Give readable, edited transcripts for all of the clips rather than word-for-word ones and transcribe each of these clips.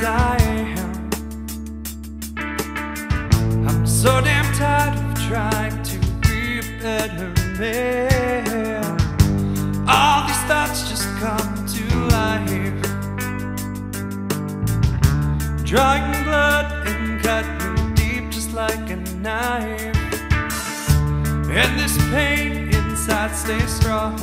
as I am. I'm so damn tired of trying to be a better man. All these thoughts just come to life, drawing blood and cut me deep just like a knife. And this pain inside stays strong.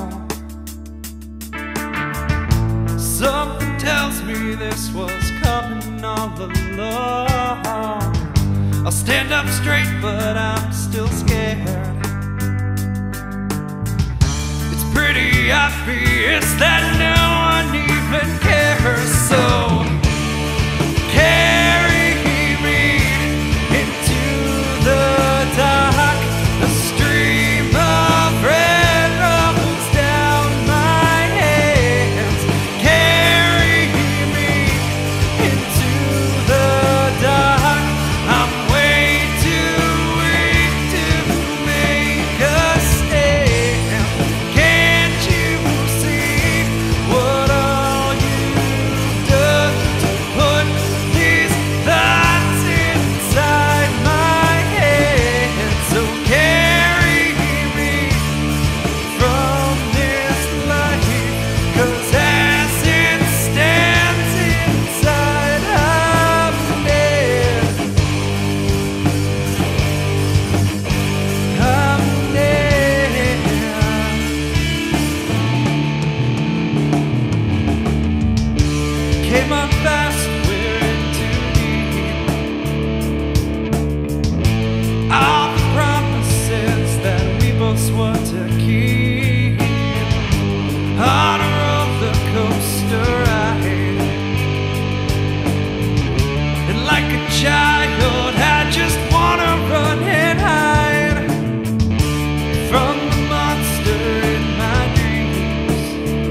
Something tells me this was coming all along. I'll stand up straight, but I'm still scared. It's pretty obvious that no one even cares. So carry me into the dark. A stream of red rolls down my hands. Carry me into the dark. I'm way too weak to make a stand. Can't you see what all you've done to put these thoughts inside my head? So carry me from this life, 'cause as it stands inside, I'm dead. I'm dead. Came on fast, we're in too deep. All the promises that we both swore to keep on a roller coaster ride. And like a child, I just wanna run and hide from the monster in my dreams.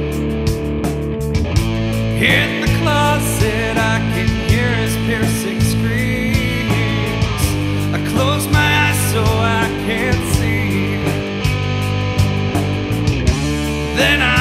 In the closet, I can hear his piercing screams. I close my eyes so I can't see. Then I